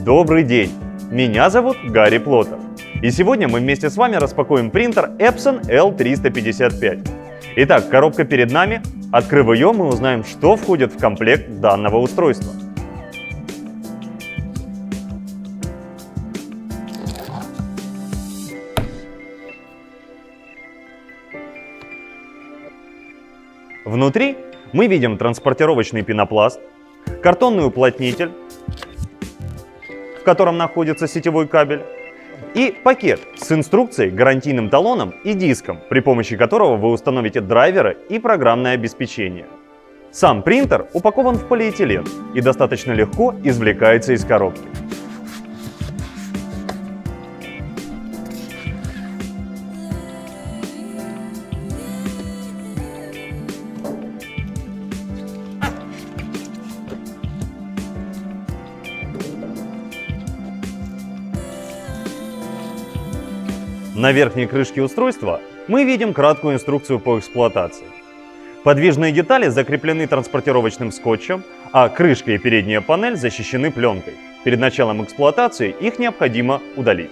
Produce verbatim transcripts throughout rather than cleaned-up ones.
Добрый день! Меня зовут Гарри Плотер. И сегодня мы вместе с вами распакуем принтер Epson эл триста пятьдесят пять. Итак, коробка перед нами. Открыв ее, мы узнаем, что входит в комплект данного устройства. Внутри мы видим транспортировочный пенопласт, картонный уплотнитель, в котором находится сетевой кабель, и пакет с инструкцией, гарантийным талоном и диском, при помощи которого вы установите драйверы и программное обеспечение. Сам принтер упакован в полиэтилен и достаточно легко извлекается из коробки. На верхней крышке устройства мы видим краткую инструкцию по эксплуатации. Подвижные детали закреплены транспортировочным скотчем, а крышка и передняя панель защищены пленкой. Перед началом эксплуатации их необходимо удалить.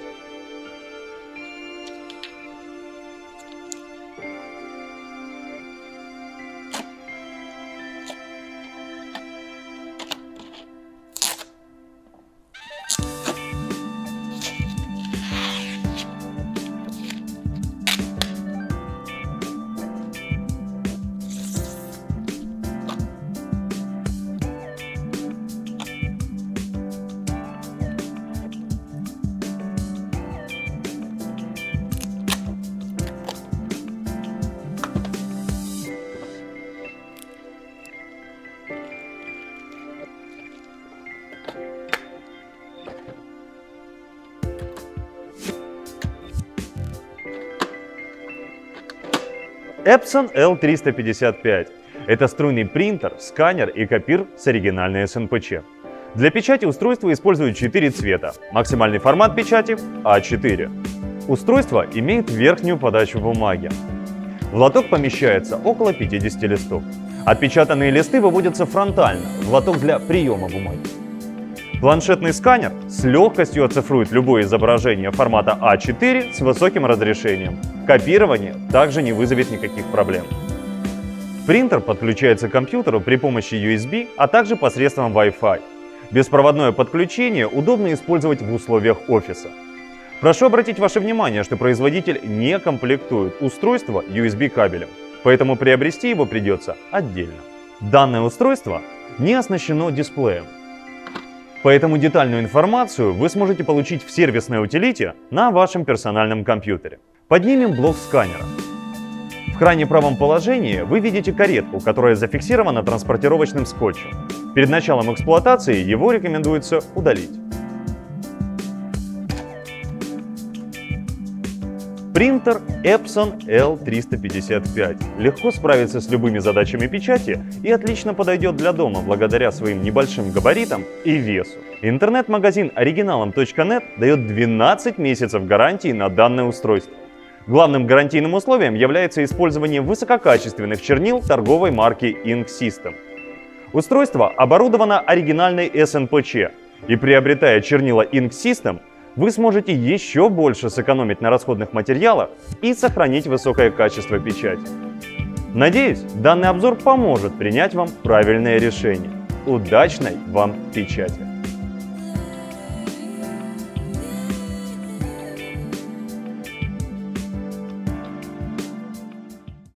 Epson эл триста пятьдесят пять – это струйный принтер, сканер и копир с оригинальной эс эн пэ че. Для печати устройство использует четыре цвета. Максимальный формат печати – а четыре. Устройство имеет верхнюю подачу бумаги. В лоток помещается около пятидесяти листов. Отпечатанные листы выводятся фронтально в лоток для приема бумаги. Планшетный сканер с легкостью оцифрует любое изображение формата а четыре с высоким разрешением. Копирование также не вызовет никаких проблем. Принтер подключается к компьютеру при помощи ю эс би, а также посредством Wi-Fi. Беспроводное подключение удобно использовать в условиях офиса. Прошу обратить ваше внимание, что производитель не комплектует устройство ю эс би кабелем, поэтому приобрести его придется отдельно. Данное устройство не оснащено дисплеем. Поэтому детальную информацию вы сможете получить в сервисной утилите на вашем персональном компьютере. Поднимем блок сканера. В крайне правом положении вы видите каретку, которая зафиксирована транспортировочным скотчем. Перед началом эксплуатации его рекомендуется удалить. Принтер Epson эл триста пятьдесят пять легко справится с любыми задачами печати и отлично подойдет для дома благодаря своим небольшим габаритам и весу. Интернет-магазин оригиналом точка нет дает двенадцать месяцев гарантии на данное устройство. Главным гарантийным условием является использование высококачественных чернил торговой марки Ink System. Устройство оборудовано оригинальной эс эн пэ че, и приобретая чернила Ink System, вы сможете еще больше сэкономить на расходных материалах и сохранить высокое качество печати. Надеюсь, данный обзор поможет принять вам правильное решение. Удачной вам печати!